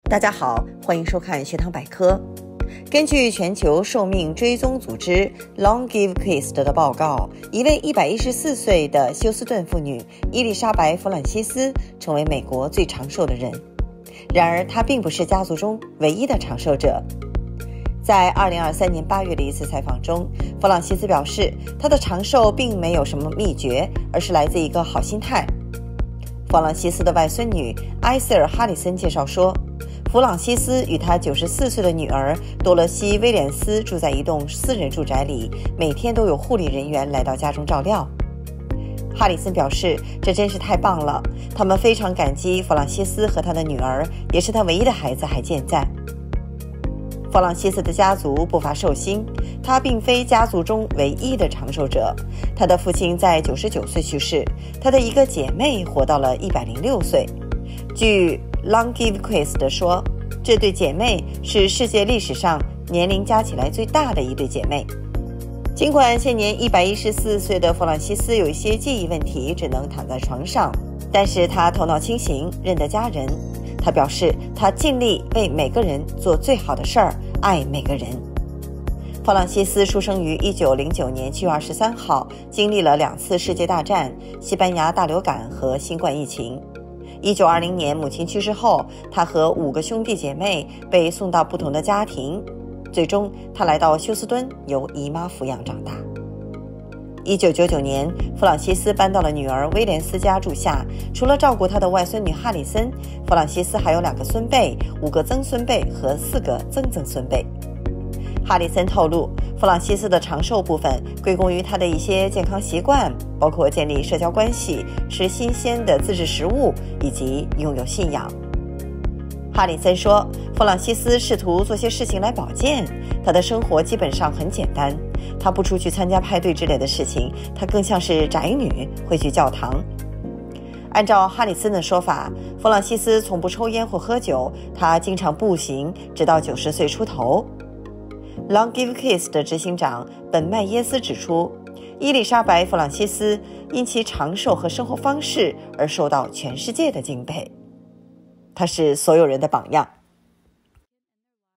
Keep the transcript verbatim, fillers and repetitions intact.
大家好，欢迎收看学堂百科。根据全球寿命追踪组织 LongevQuest 的报告，一位一百一十四岁的休斯顿妇女伊丽莎白·弗朗西斯成为美国最长寿的人。然而，她并不是家族中唯一的长寿者。在二零二三年八月的一次采访中，弗朗西斯表示，她的长寿并没有什么秘诀，而是来自一个好心态。弗朗西斯的外孙女埃塞尔·哈里森介绍说，弗朗西斯与他九十四岁的女儿多萝西·威廉斯住在一栋私人住宅里，每天都有护理人员来到家中照料。哈里森表示，这真是太棒了，他们非常感激弗朗西斯和他的女儿，也是他唯一的孩子还健在。弗朗西斯的家族不乏寿星，他并非家族中唯一的长寿者。他的父亲在九十九岁去世，他的一个姐妹活到了一百零六岁。据 LongevQuest 说，这对姐妹是世界历史上年龄加起来最大的一对姐妹。尽管现年一百一十四岁的弗朗西斯有一些记忆问题，只能躺在床上，但是他头脑清醒，认得家人。他表示，他尽力为每个人做最好的事儿，爱每个人。弗朗西斯出生于一九零九年七月二十三号，经历了两次世界大战、西班牙大流感和新冠疫情。一九二零年母亲去世后，他和五个兄弟姐妹被送到不同的家庭，最终他来到休斯敦，由姨妈抚养长大。一九九九年，弗朗西斯搬到了女儿威廉斯家住下。除了照顾他的外孙女哈里森，弗朗西斯还有两个孙辈、五个曾孙辈和四个曾曾孙辈。哈里森透露，弗朗西斯的长寿部分归功于他的一些健康习惯，包括建立社交关系、吃新鲜的自制食物以及拥有信仰。哈里森说，弗朗西斯试图做些事情来保健，他的生活基本上很简单，他不出去参加派对之类的事情，他更像是宅女，会去教堂。按照哈里森的说法，弗朗西斯从不抽烟或喝酒，他经常步行，直到九十岁出头。LongevQuest 的执行长本麦耶斯指出，伊丽莎白·弗朗西斯因其长寿和生活方式而受到全世界的敬佩。他是所有人的榜样。